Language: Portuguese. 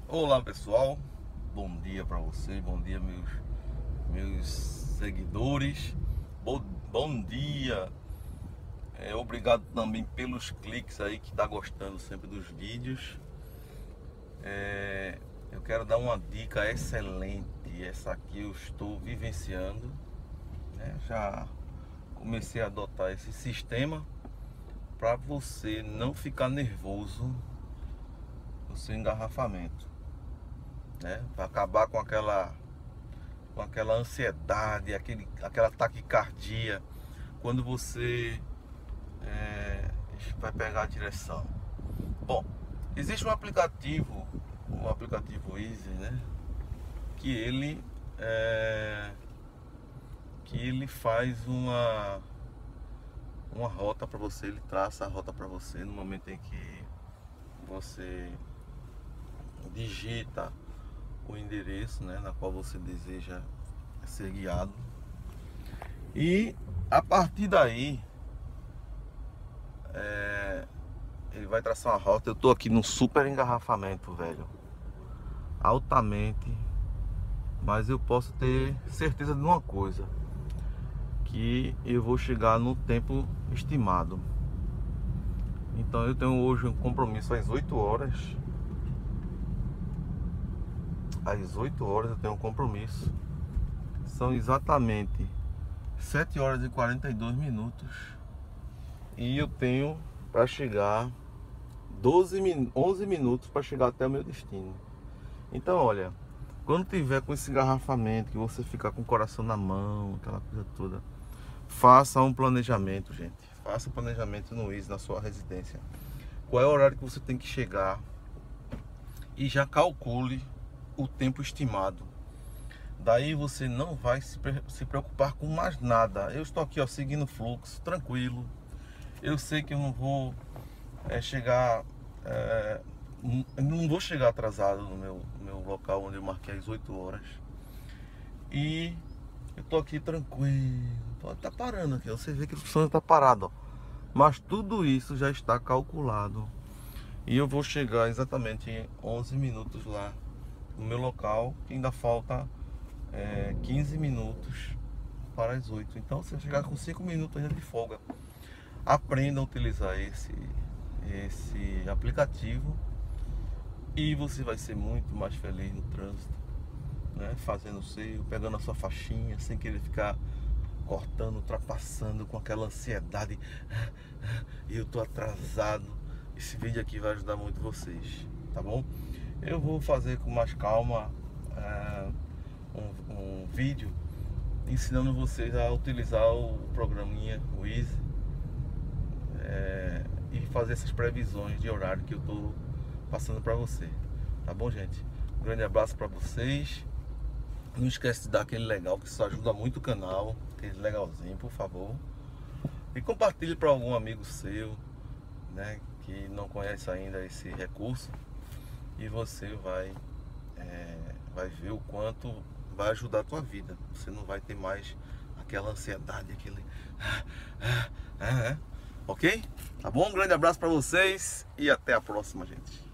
Olá pessoal, bom dia para você, bom dia meus seguidores, bom dia, obrigado também pelos cliques aí que tá gostando sempre dos vídeos. Eu quero dar uma dica excelente, essa aqui eu estou vivenciando, né? Já comecei a adotar esse sistema para você não ficar nervoso no seu engarrafamento, né? Para acabar com aquela ansiedade, aquela taquicardia quando você vai pegar a direção. Bom, existe um aplicativo Easy, né? Que ele faz uma rota para você, ele traça a rota para você no momento em que você digita o endereço, né, na qual você deseja ser guiado, e a partir daí ele vai traçar uma rota. Eu tô aqui num super engarrafamento, velho, altamente, mas eu posso ter certeza de uma coisa, que eu vou chegar no tempo estimado. Então eu tenho hoje um compromisso às 8 horas. Às 8 horas eu tenho um compromisso. São exatamente 7 horas e 42 minutos. E eu tenho para chegar 11 minutos para chegar até o meu destino. Então olha, quando tiver com esse engarrafamento, que você ficar com o coração na mão, aquela coisa toda, faça um planejamento, gente. Faça um planejamento no Easy, na sua residência. Qual é o horário que você tem que chegar, e já calcule o tempo estimado. Daí você não vai se preocupar com mais nada. Eu estou aqui, ó, seguindo o fluxo, tranquilo. Eu sei que eu não vou chegar, não vou chegar atrasado no meu local onde eu marquei às 8 horas. E eu tô aqui tranquilo. Tá parando aqui, você vê que o som tá parado, ó. Mas tudo isso já está calculado. E eu vou chegar exatamente em 11 minutos lá no meu local, que ainda falta 15 minutos para as 8. Então você vai chegar com 5 minutos ainda de folga. Aprenda a utilizar esse aplicativo e você vai ser muito mais feliz no trânsito, né? Fazendo o seu, pegando a sua faixinha, sem querer ficar cortando, ultrapassando com aquela ansiedade. E eu tô atrasado. Esse vídeo aqui vai ajudar muito vocês, tá bom? Eu vou fazer com mais calma um vídeo ensinando vocês a utilizar o programinha, o Easy, e fazer essas previsões de horário que eu tô passando para você, tá bom, gente? Um grande abraço para vocês. Não esquece de dar aquele legal, que isso ajuda muito o canal, aquele legalzinho, por favor. E compartilhe para algum amigo seu, né, que não conhece ainda esse recurso, e você vai ver o quanto vai ajudar a tua vida. Você não vai ter mais aquela ansiedade, aquele ok? Tá bom? Um grande abraço para vocês e até a próxima, gente.